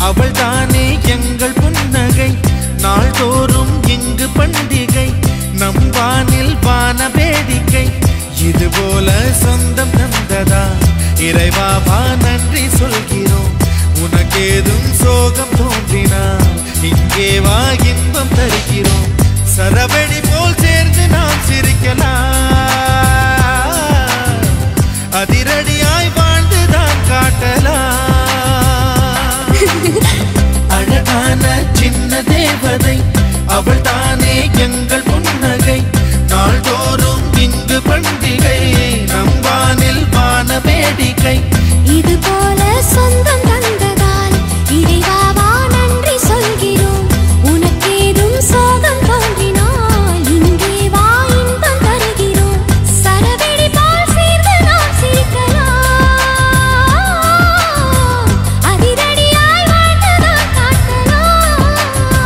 அவள்தானே எங்கள் புன்னகை நாள்தோறும் இங்கு பண்டிகை நம் வானில் வான வேடிக்கை இதுபோல சொந்தம் தந்ததா இறைவா வா நன்றி சொல்கிறோம் உனக்கேதும் சோகம் தோன்றினா இங்கே வா இன்பம் தருகிறோம் சரவெடி போல் சேர்ந்து நாம் சிரிக்கலாம் அதிரடியாய் வாழ்ந்துதான் காட்டலாம் அழகான சின்ன தேவதை அவள் தானே எங்கள் புன்னகை நாள்தோறும் இங்கு பண்டிகை நம் வானில் வான வேடிக்கை இது போல சொந்தம் தந்ததால் இறைவாவா நன்றி சொல்கிறோம் உனக்கேதும் சோகம் தோன்றினால் இங்கே வா இன்பம் தருகிறோம் சரவெடி போல் சேர்ந்து நாம் சிரிக்கலாம் அதிரடியாய் வாழ்ந்துதான் காட்டலாம்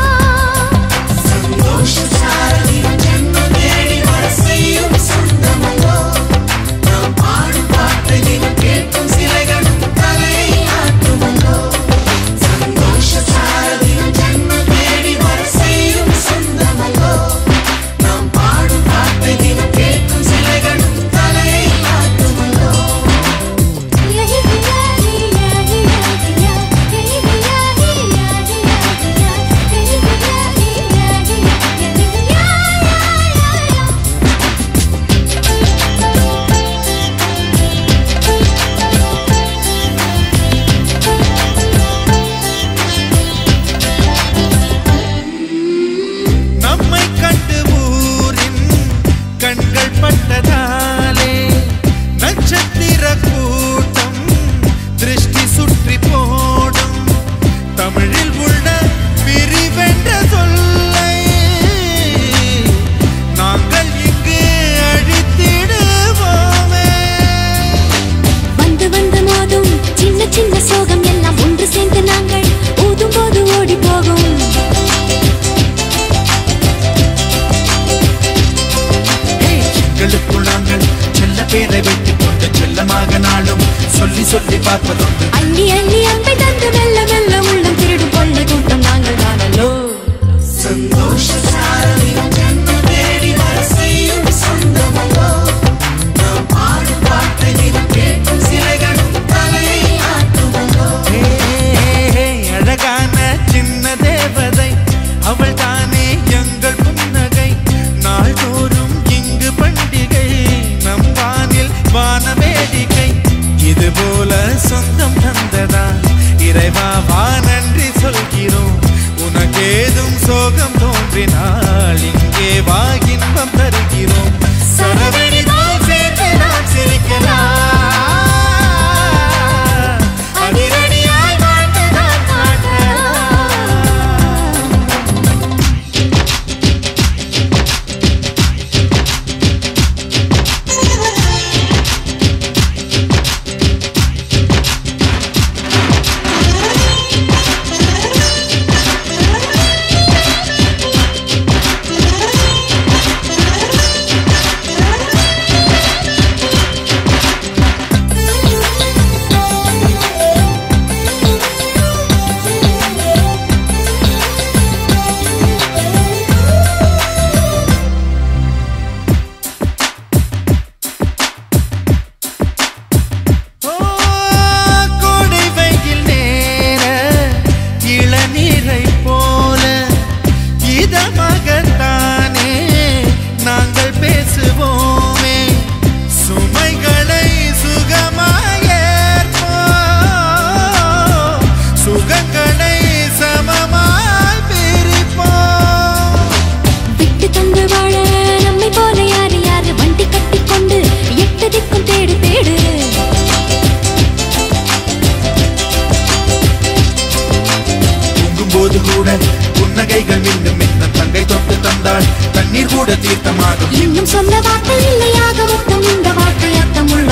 சந்தோஷ சாரதியின் ஜென்ம தேடி வர செய்யும் சொந்தமல்லோ நாம் பாடும் பாட்டை தினம் கேட்கும் சிலைகளும் தலையை ஆட்டுமல்லோ சந்தோஷ சாரதியின் ஜென்ம தேடி வர செய்யும் சொந்தமல்லோ நாம் பாடும் பாட்டை தினம் கேட்கும் சிலைகளும் தலையை ஆட்டுமல்லோ நம்மை கண்டு ஊரின் கண்கள் பட்டதாலே நட்சத்திர கூட்டம் திருஷ்டி சுற்றி போடும் தமிழில் உள்ள பிரிவென்ற சொல்லை நாங்கள் இங்கு அழித்திடுவோமே வந்து வந்து மோதும் சின்ன சின்ன சோகம் எல்லாம் ஒன்று சேர்ந்து நாங்கள் ஊதும் போது ஓடி போகும் எங்களுக்குள் நாங்கள் செல்ல பேரை வைத்துக் கொண்டு செல்லமாக நாளும் சொல்லி சொல்லி பார்ப்பதுண்டு அள்ளி அள்ளி அன்பை தந்து மெல்ல மெல்ல உள்ளம் திருடும் கொள்ள கூட்டம் நாங்கள் காணலோ சந்தோஷ சாரதியின் ஜென்ம தேடி வர செய்யும் சொந்தமல்லோ நாம் பாடும் பாட்டை தினம் கேட்கும் சிலைகளும் தலையை ஆட்டுமல்லோ அழகான சின்ன தேவதை அவள் தானே எங்கள் புன்னகை நாள்தோறும் இங்கு பண்டிகை நம் வானில் வான வேடிக்கை இதுபோல சொந்தம் தந்ததா இறைவா வா நன்றி சொல்கிறோம் உனக்கேதும் சோகம் தோன்றினால் இங்கே வா இன்பம் தருகிறோம் சரவெடி போல் சேர்ந்து நாம் சிரிக்கலாம் அதிரடியாய் வாழ்ந்துதான் காட்டலாம் கோடை வெயில் நேர இளநீரை போல இதமாகத்தானே நாங்கள் பேசுவோமே சுமைகளை சுகமாயேற்போம் சுகங்களை சமமாய் பிரிப்போம் விட்டு தந்து வாழ நம்மை போல யாரு யாரு வண்டி கட்டிக்கொண்டு எட்டு திக்கும் தேடு தேடு தூங்கும்போது கூட புன்னகைகள் மீண்டும் மின்னும் தங்கை தொட்டு தந்தாள் தண்ணீர் கூட தீர்த்தமாகும் இன்னும் சொல்ல வார்த்தை இல்லையாக மொத்தம் இந்த வார்த்தை அர்த்தமுள்ள